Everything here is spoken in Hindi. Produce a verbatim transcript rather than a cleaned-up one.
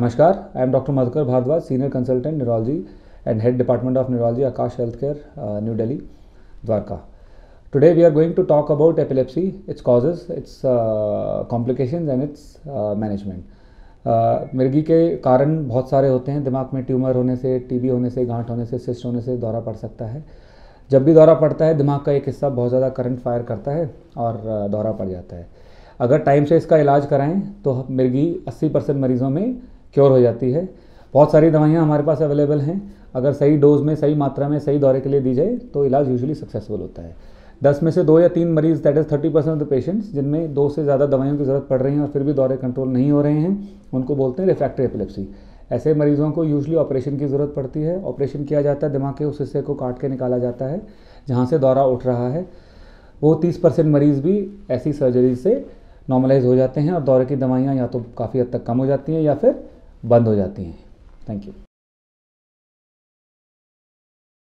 Namaskar, I am Doctor Madhukar Bhardwaj, Senior Consultant Neurology and Head Department of Neurology, Akash Healthcare, uh, New Delhi, Dwarka. Today we are going to talk about epilepsy, its causes, its uh, complications and its uh, management. uh, मिर्गी के कारण बहुत सारे होते हैं. दिमाग में ट्यूमर होने से, टीबी होने से, गांठ होने से, सिस्ट होने से दौरा पड़ सकता है. जब भी दौरा पड़ता है दिमाग का एक हिस्सा बहुत ज़्यादा करंट फायर करता है और दौरा पड़ जाता है. अगर टाइम से इसका इलाज कराएं तो मिर्गी अस्सी परसेंट मरीज़ों में क्योर हो जाती है. बहुत सारी दवाइयाँ हमारे पास अवेलेबल हैं. अगर सही डोज में, सही मात्रा में, सही दौरे के लिए दी जाए तो इलाज यूजुअली सक्सेसफुल होता है. दस में से दो या तीन मरीज़, that is thirty percent of the patients, जिनमें दो से ज़्यादा दवाइयों की ज़रूरत पड़ रही है और फिर भी दौरे कंट्रोल नहीं हो रहे हैं, उनको बोलते हैं रिफ्रैक्टरी एपिलेप्सी. ऐसे मरीज़ों को यूजुअली ऑपरेशन की ज़रूरत पड़ती है. ऑपरेशन किया जाता है, दिमाग के उस हिस्से को काट के निकाला जाता है जहाँ से दौरा उठ रहा है. वो तीस परसेंट मरीज़ भी ऐसी सर्जरी से नॉर्मलाइज हो जाते हैं और दौरे की दवाइयाँ या तो काफ़ी हद तक कम हो जाती हैं या फिर बंद हो जाती हैं. Thank you.